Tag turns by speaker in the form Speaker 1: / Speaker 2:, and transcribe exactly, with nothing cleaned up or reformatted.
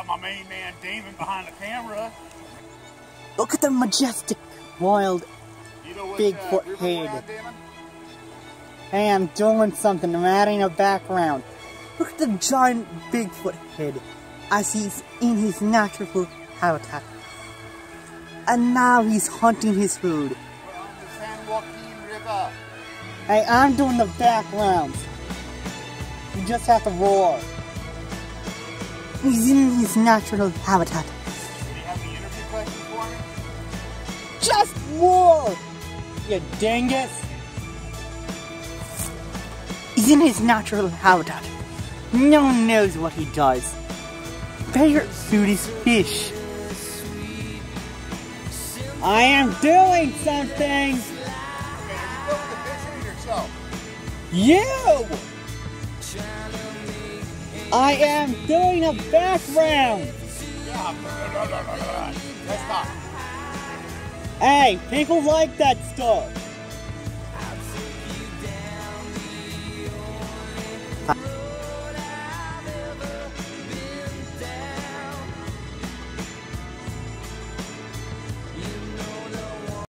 Speaker 1: got my main man Damon behind the camera.
Speaker 2: Look at the majestic, wild
Speaker 1: You know what,
Speaker 2: Bigfoot
Speaker 1: uh,
Speaker 2: head. Hey, I'm doing something. I'm adding a background. Look at the giant Bigfoot head as he's in his natural habitat. And now he's hunting his food.
Speaker 1: We're on the San Joaquin River.
Speaker 2: Hey, I'm doing the backgrounds. You just have to roar. He's in his natural habitat.
Speaker 1: Do you have any interview questions for me?
Speaker 2: Just roar! You dingus! He's in his natural habitat. No one knows what he does. Favorite food is fish. I am doing something!
Speaker 1: Okay, are you filming the fish or yourself?
Speaker 2: You! I am doing a background!
Speaker 1: Yeah, let's stop.
Speaker 2: Hey, people like that stuff.